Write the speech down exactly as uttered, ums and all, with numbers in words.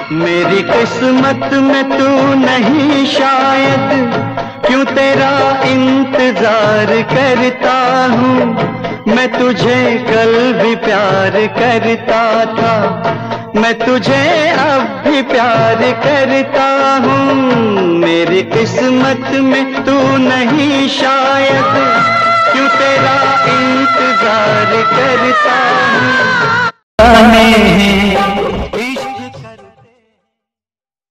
मेरी किस्मत में तू नहीं शायद, क्यों तेरा इंतजार करता हूँ। मैं तुझे कल भी प्यार करता था, मैं तुझे अब भी प्यार करता हूँ। मेरी किस्मत में तू नहीं शायद।